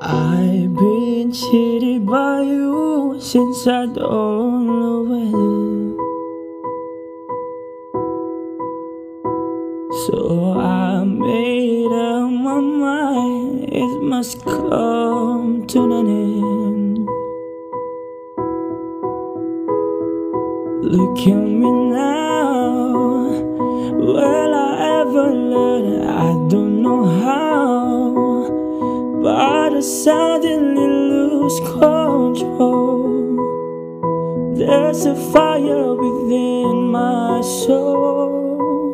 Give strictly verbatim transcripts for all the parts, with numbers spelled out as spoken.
I've been cheated by you since I don't know when. So I made up my mind, it must come to an end. Look at me now, will I ever learn? I don't know how, but I suddenly lose control. There's a fire within my soul.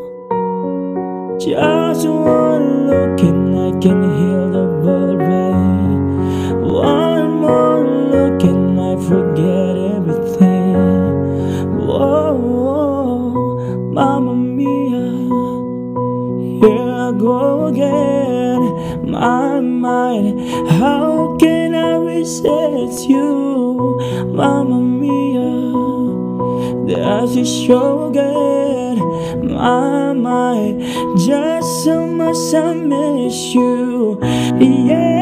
Just one look and I can hear the bird rain. One more look and I forget everything. Whoa, whoa, Mamma Mia, here I go again. My mind, how can I resist you? Mamma Mia, there's a show again. My mind, just so much I miss you. Yeah.